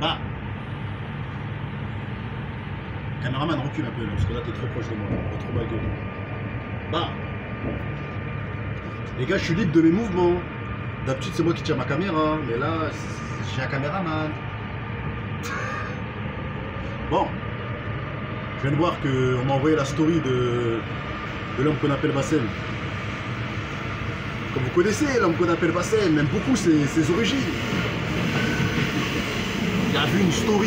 Bah. Caméraman, recule un peu là, parce que là t'es trop proche de moi, t'as trop ma gueule. Bah. Les gars, je suis libre de mes mouvements. D'habitude, c'est moi qui tiens ma caméra, mais là, j'ai un caméraman. Bon. Je viens de voir qu'on m'a envoyé la story de l'homme qu'on appelle Bassem. Comme vous connaissez l'homme qu'on appelle Bassem, même beaucoup ses origines. Il a vu une story.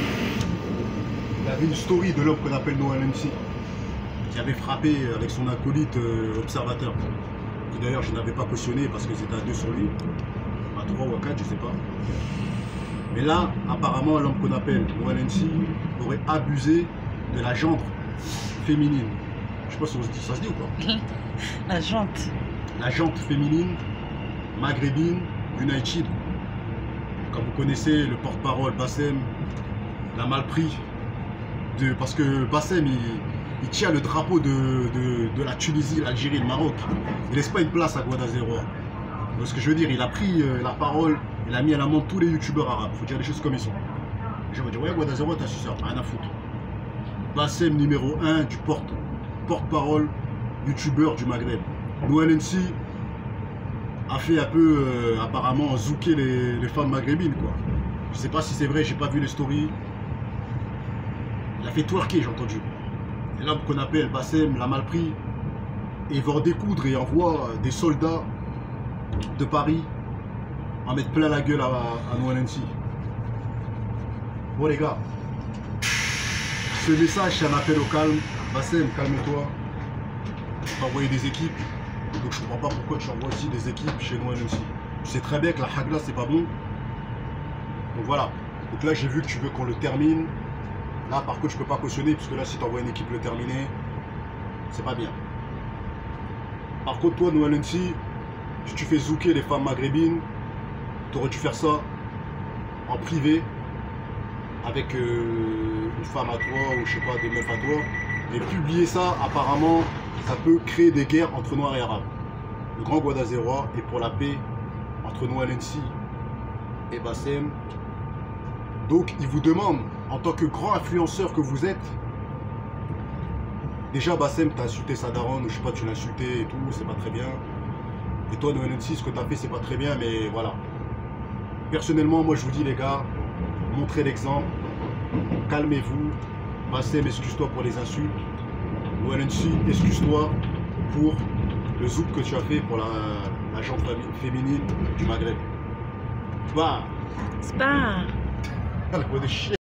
Il a vu une story de l'homme qu'on appelle Noah Lensi, qui avait frappé avec son acolyte observateur. Qui d'ailleurs je n'avais pas cautionné parce que c'était à 2 sur lui. À 3 ou à 4, je sais pas. Mais là, apparemment, l'homme qu'on appelle Noah Lensi aurait abusé de la jante féminine. Je sais pas si ça se dit ou quoi. La jante. La jante féminine maghrébine United. Comme vous connaissez, le porte-parole Bassem l'a mal pris. Parce que Bassem, il tient le drapeau de la Tunisie, l'Algérie, le Maroc. Il laisse pas une place à Guadalajara. Ce que je veux dire, il a pris la parole, il a mis à l'amende tous les youtubeurs arabes. Il faut dire les choses comme ils sont. Les gens vont dire, ouais, Guadalajara, t'as su ça, rien à foutre. Bassem numéro 1 du porte-parole youtubeur du Maghreb. Noah Lensi a fait un peu, apparemment, zouker les femmes maghrébines, quoi. Je sais pas si c'est vrai, j'ai pas vu les stories. Il a fait twerker, j'ai entendu. Et l'homme qu'on appelle Bassem l'a mal pris et va en découdre et envoie des soldats de Paris en mettre plein la gueule à Noah Lensi. Bon les gars, ce message c'est un appel au calme. Bassem, calme-toi. Tu vas envoyer des équipes. Donc je comprends pas pourquoi tu envoies aussi des équipes chez Noah Lensi. Tu sais très bien que la hagla c'est pas bon. Donc voilà. Donc là j'ai vu que tu veux qu'on le termine. Là par contre je peux pas cautionner puisque là si tu envoies une équipe le terminer, c'est pas bien. Par contre toi Noah Lensi, si tu fais zouker les femmes maghrébines, tu aurais dû faire ça en privé avec une femme à toi ou je sais pas des meufs à toi et publier ça. Apparemment ça peut créer des guerres entre noirs et arabes. Le grand Guadalajara est pour la paix entre Noah Lensi et Bassem. Donc il vous demande, en tant que grand influenceur que vous êtes, déjà Bassem t'as insulté sa daronne, ou je sais pas, tu l'as insulté et tout, c'est pas très bien. Et toi Noah Lensi, ce que t'as fait c'est pas très bien, mais voilà. Personnellement, moi je vous dis les gars, montrez l'exemple, calmez-vous. Bassem, excuse-toi pour les insultes. Noah Lensi, excuse-toi pour le zouk que tu as fait pour la jante féminine du Maghreb. Bah, C'est pas... elle a quoi de chier.